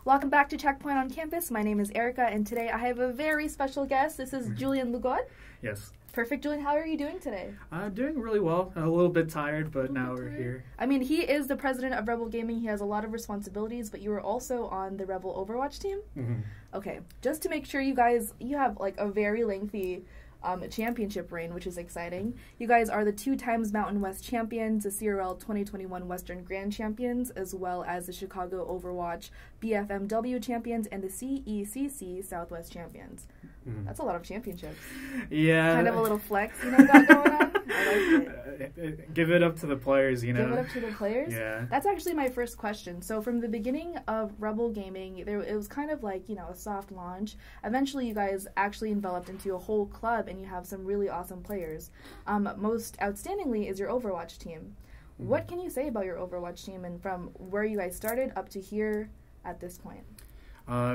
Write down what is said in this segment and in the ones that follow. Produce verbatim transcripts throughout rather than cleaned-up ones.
Welcome back to Checkpoint on Campus. My name is Erica, and today I have a very special guest. This is Julian Lugod. Yes. Perfect, Julian. How are you doing today? I'm uh, doing really well. A little bit tired, but now we're tired. here. I mean, he is the president of Rebelgaming. He has a lot of responsibilities, but you are also on the Rebel Overwatch team? Mm-hmm. Okay, just to make sure you guys, you have like a very lengthy um, championship reign, which is exciting. You guys are the two times Mountain West champions, the C R L twenty twenty-one Western Grand champions, as well as the Chicago Overwatch B F M W champions and the C E C C Southwest champions. Mm. That's a lot of championships. Yeah. Kind of a little flex, you know, got going on. I like it. Uh, give it up to the players, you know. Give it up to the players? Yeah. That's actually my first question. So from the beginning of Rebelgaming, there it was kind of like, you know, a soft launch. Eventually you guys actually enveloped into a whole club and you have some really awesome players. Um, most outstandingly is your Overwatch team. Mm. What can you say about your Overwatch team and from where you guys started up to here at this point? Uh...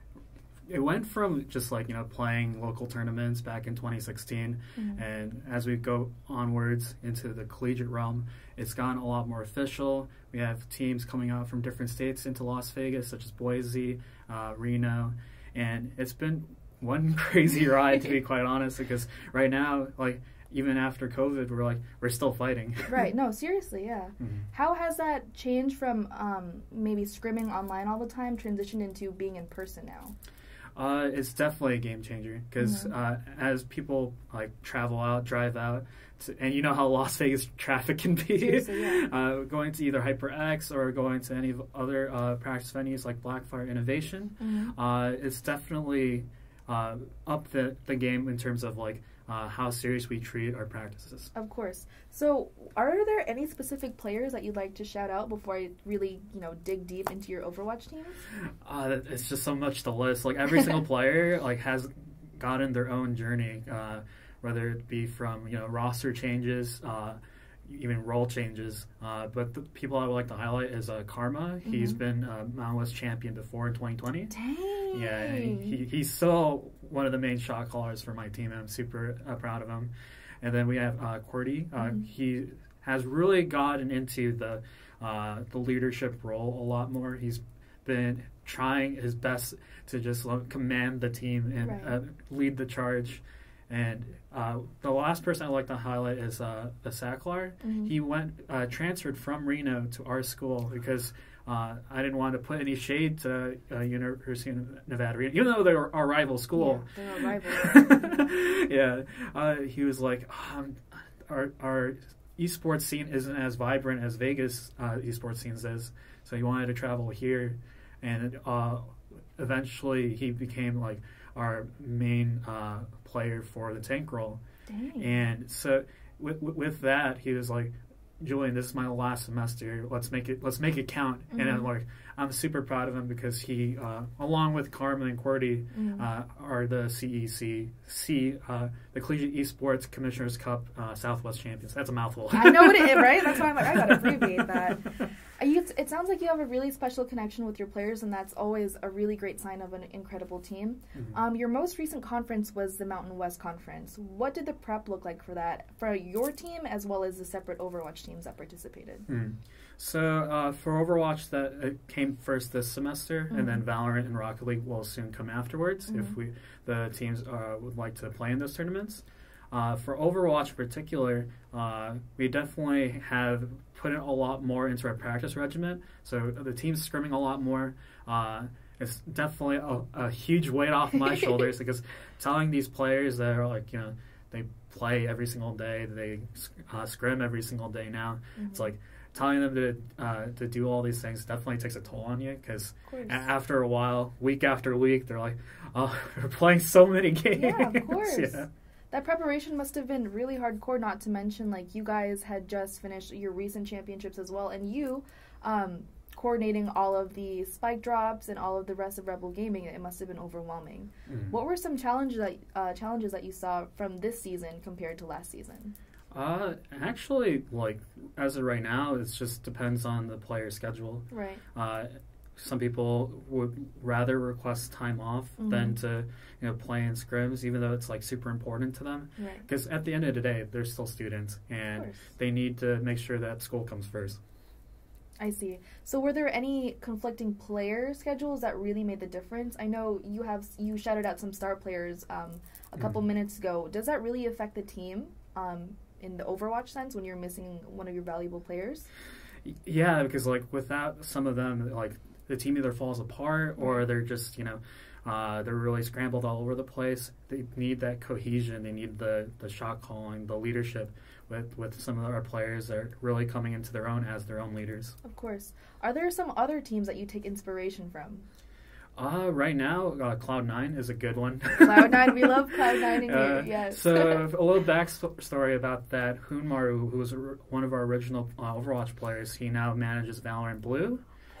It went from just like, you know, playing local tournaments back in twenty sixteen, mm-hmm. and as we go onwards into the collegiate realm, it's gotten a lot more official. We have teams coming out from different states into Las Vegas, such as Boise, uh, Reno, and it's been one crazy ride, to be quite honest, because right now, like, even after COVID, we're like, we're still fighting. Right. No, seriously, yeah. Mm-hmm. How has that changed from um, maybe scrimming online all the time, transitioned into being in person now? Uh, it's definitely a game changer because mm-hmm. uh, as people like travel out, drive out, to, and you know how Las Vegas traffic can be, yeah. uh, going to either HyperX or going to any of other uh, practice venues like Blackfire Innovation, mm-hmm. uh, it's definitely uh, up the, the game in terms of like uh, how serious we treat our practices. Of course. So are there any specific players that you'd like to shout out before I really, you know, dig deep into your Overwatch teams? Uh, it's just so much to list. Like every single player like has gotten their own journey, uh, whether it be from, you know, roster changes, uh, even role changes. Uh, but the people I would like to highlight is uh, Karma. Mm-hmm. He's been uh, Mountain West champion before in twenty twenty. Dang. Yeah, he, he's still one of the main shot callers for my team, and I'm super uh, proud of him. And then we have uh, Cordy. Uh, mm-hmm. He has really gotten into the uh, the leadership role a lot more. He's been trying his best to just uh, command the team and right. uh, lead the charge. And uh, the last person I'd like to highlight is uh, the Sacklar. Mm-hmm. He went uh, transferred from Reno to our school because uh, I didn't want to put any shade to uh, University of Nevada, Reno, even though they're our rival school. Yeah, they're our rivals. yeah, uh, he was like, um, our our esports scene isn't as vibrant as Vegas uh, esports scenes is, so he wanted to travel here, and uh, eventually he became like our main uh, player for the tank role. Dang. And so with, with that, he was like, Julian, this is my last semester. Let's make it. Let's make it count. Mm-hmm. And I'm like, I'm super proud of him because he, uh, along with Carmen and Cordy, mm-hmm. uh, are the C E C C, uh, the Collegiate Esports Commissioners Cup uh, Southwest champions. That's a mouthful. I know what it is, right? That's why I'm like, I gotta abbreviate that. You, it sounds like you have a really special connection with your players, and that's always a really great sign of an incredible team. Mm-hmm. Um, your most recent conference was the Mountain West Conference. What did the prep look like for that, for your team, as well as the separate Overwatch teams that participated? Mm. So uh, for Overwatch, that it came first this semester, mm-hmm. and then Valorant and Rocket League will soon come afterwards mm-hmm. if we the teams uh, would like to play in those tournaments. Uh, for Overwatch in particular, uh, we definitely have put in a lot more into our practice regimen. So the team's scrimming a lot more. Uh, it's definitely a, a huge weight off my shoulders because telling these players that are like, you know, they play every single day, they uh, scrim every single day now. Mm-hmm. It's like telling them to uh, to do all these things definitely takes a toll on you because a- after a while, week after week, they're like, oh, we're playing so many games. Yeah, of course. yeah. That preparation must have been really hardcore, not to mention, like, you guys had just finished your recent championships as well, and you, um, coordinating all of the spike drops and all of the rest of Rebelgaming, it must have been overwhelming. Mm. What were some challenges that, uh, challenges that you saw from this season compared to last season? Uh, actually, like, as of right now, it just depends on the player's schedule. Right. Uh, some people would rather request time off mm-hmm. than to, you know, play in scrims, even though it's like super important to them. Because right. at the end of the day, they're still students, and they need to make sure that school comes first. I see. So were there any conflicting player schedules that really made the difference? I know you have you shouted out some star players um, a couple mm. minutes ago. Does that really affect the team um, in the Overwatch sense when you're missing one of your valuable players? Yeah, because like without some of them, like the team either falls apart or they're just, you know, uh, they're really scrambled all over the place. They need that cohesion. They need the, the shot calling, the leadership with, with some of our players that are really coming into their own as their own leaders. Of course. Are there some other teams that you take inspiration from? Uh, right now, uh, Cloud nine is a good one. Cloud nine, we love Cloud nine in uh, here, yes. So a little backstory about that. Hunmaru, who was one of our original uh, Overwatch players, he now manages Valorant Blue.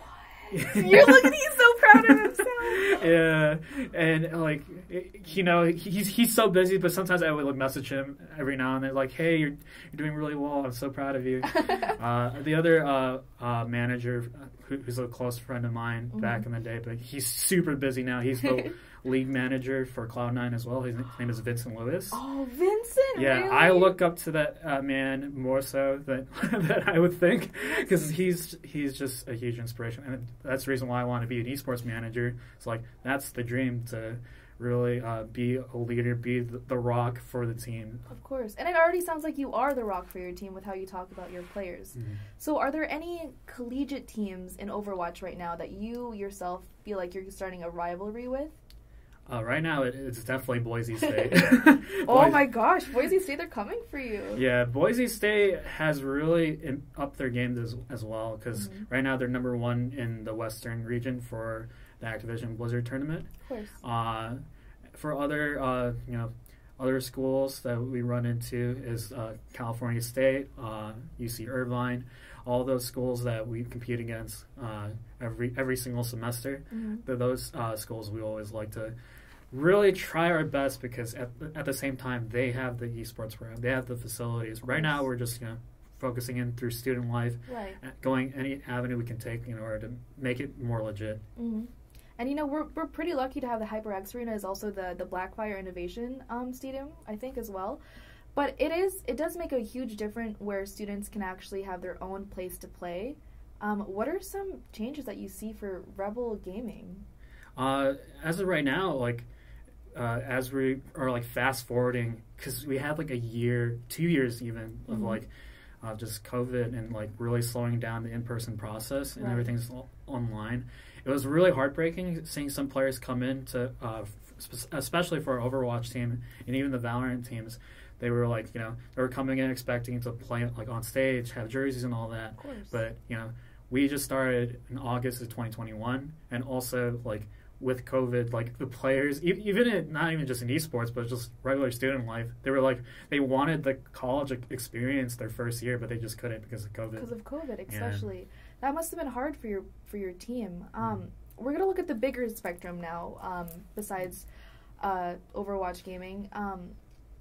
You're looking, he's so proud of himself. Yeah, and like, you know, he's he's so busy, but sometimes I would like message him every now and then, like, "Hey, you're you're doing really well. I'm so proud of you." uh, the other uh, uh, manager, who, who's a close friend of mine mm-hmm. back in the day, but he's super busy now. He's the lead manager for Cloud nine as well. His name is Vincent Lewis. Oh, Vincent! Yeah, really? I look up to that uh, man more so than than I would think, because he's he's just a huge inspiration, and that's the reason why I want to be an esports manager. It's like that's the dream, to really uh, be a leader, be the, the rock for the team. Of course, and it already sounds like you are the rock for your team with how you talk about your players. Mm-hmm. So, are there any collegiate teams in Overwatch right now that you yourself feel like you're starting a rivalry with? Uh, right now, it, it's definitely Boise State. oh Boise. My gosh, Boise State, they're coming for you. Yeah, Boise State has really in, upped their game as, as well, because mm-hmm. right now they're number one in the Western region for the Activision Blizzard tournament. Of course. Uh, for other, uh, you know, other schools that we run into is uh, California State, uh, U C Irvine, all those schools that we compete against uh, every every single semester. Mm-hmm. The, those uh, schools we always like to really try our best, because at, at the same time they have the esports program, they have the facilities. Right now we're just, you know, focusing in through student life, right. going any avenue we can take in order to make it more legit. Mm-hmm. And you know, we're we're pretty lucky to have the HyperX Arena is also the the Blackfire Innovation um, Stadium, I think, as well. But it is it does make a huge difference where students can actually have their own place to play. Um, what are some changes that you see for Rebelgaming? Uh, as of right now, like. Uh, as we are like fast forwarding, because we had like a year, two years even of mm-hmm. like uh, just COVID and like really slowing down the in-person process, and right. everything's all online. It was really heartbreaking seeing some players come in to, uh, f- especially for our Overwatch team and even the Valorant teams. They were like, you know, they were coming in expecting to play like on stage, have jerseys and all that. Of course. But you know, we just started in August of twenty twenty-one, and also like. With COVID, like the players, e- even in, not even just in esports, but just regular student life, they were like, they wanted the college experience their first year, but they just couldn't because of COVID. Because of COVID, especially. Yeah. That must have been hard for your for your team. Um, mm-hmm. We're going to look at the bigger spectrum now, um, besides uh, Overwatch gaming. Um,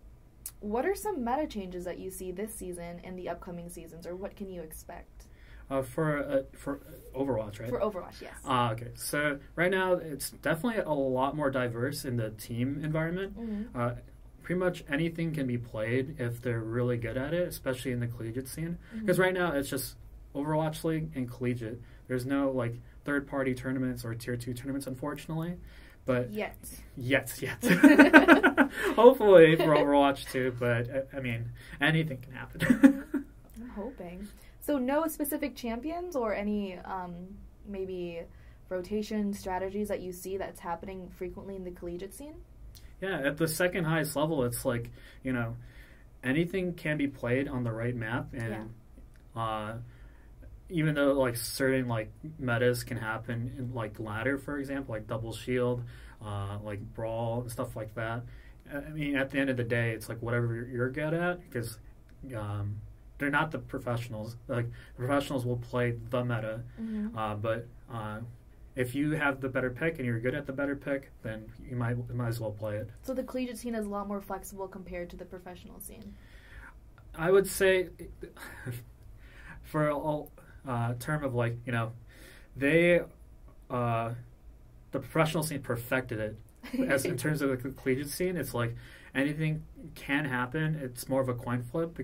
what are some meta changes that you see this season and the upcoming seasons, or what can you expect? Uh, for uh, for Overwatch, right? For Overwatch, yes. Ah, uh, okay. So right now, it's definitely a lot more diverse in the team environment. Mm-hmm. Uh, pretty much anything can be played if they're really good at it, especially in the collegiate scene. Because mm-hmm. right now, it's just Overwatch League and collegiate. There's no like third-party tournaments or tier two tournaments, unfortunately. But yet, yet, yet. Hopefully for Overwatch too. But I mean, anything can happen. I'm hoping. So no specific champions or any um, maybe rotation strategies that you see that's happening frequently in the collegiate scene? Yeah, at the second highest level, it's like, you know, anything can be played on the right map. And yeah. uh, even though like certain like metas can happen in like ladder, for example, like double shield, uh, like brawl and stuff like that. I mean, at the end of the day, it's like whatever you're good at, because um, they're not the professionals. Like the professionals will play the meta, mm-hmm. uh, but uh, if you have the better pick and you're good at the better pick, then you might you might as well play it. So the collegiate scene is a lot more flexible compared to the professional scene. I would say, for a uh, term of like, you know, they uh, the professional scene perfected it. As in terms of the collegiate scene, it's like anything can happen. It's more of a coin flip, because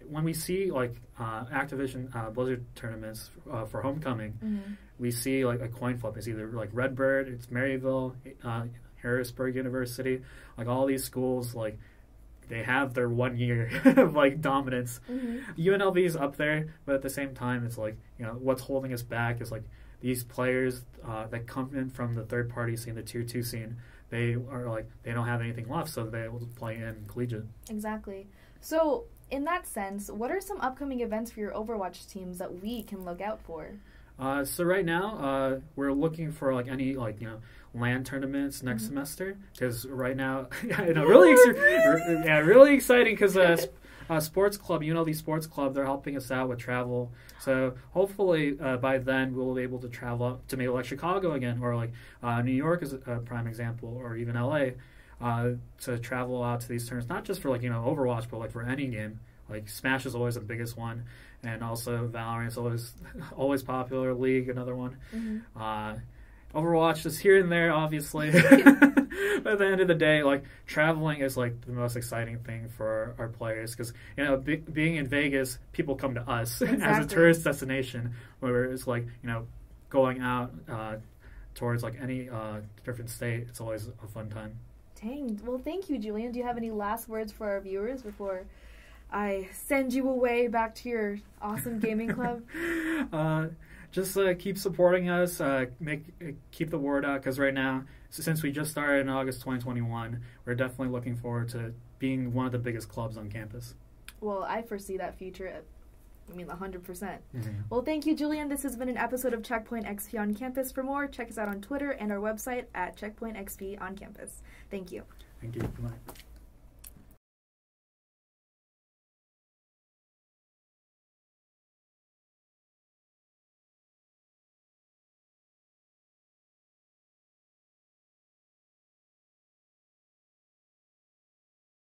when we see like uh, Activision uh, Blizzard tournaments uh, for Homecoming, mm-hmm. we see like a coin flip. It's either like Redbird, it's Maryville, uh, Harrisburg University, like all these schools like. They have their one year of like dominance. Mm-hmm. U N L V is up there, but at the same time, it's like, you know, what's holding us back is like these players uh, that come in from the third party scene, the tier two scene. They are like they don't have anything left, so they're able to play in collegiate. Exactly. So in that sense, what are some upcoming events for your Overwatch teams that we can look out for? Uh, so right now, uh, we're looking for like any like you know LAN tournaments next mm-hmm. semester because right now, you know, really, ex- yeah, really exciting because uh, uh, sports club, U N L V Sports Club, they're helping us out with travel. So hopefully uh, by then we'll be able to travel up to maybe like Chicago again or like uh, New York is a prime example, or even L A uh, to travel out to these tournaments, not just for like you know Overwatch, but like for any game. Like Smash is always the biggest one, and also Valorant is always always popular. League, another one. Mm-hmm. Uh, Overwatch is here and there, obviously. But at the end of the day, like traveling is like the most exciting thing for our, our players because you know be, being in Vegas, people come to us exactly. as a tourist destination. Where it's like you know going out uh, towards like any uh, different state, it's always a fun time. Dang. Well, thank you, Julian. Do you have any last words for our viewers before I send you away back to your awesome gaming club? uh, just uh, keep supporting us. Uh, make uh, keep the word out because right now, since we just started in August twenty twenty-one, we're definitely looking forward to being one of the biggest clubs on campus. Well, I foresee that future. At, I mean, one hundred percent. Mm-hmm. Well, thank you, Julian. This has been an episode of Checkpoint X P on Campus. For more, check us out on Twitter and our website at Checkpoint X P on Campus. Thank you. Thank you. Goodbye.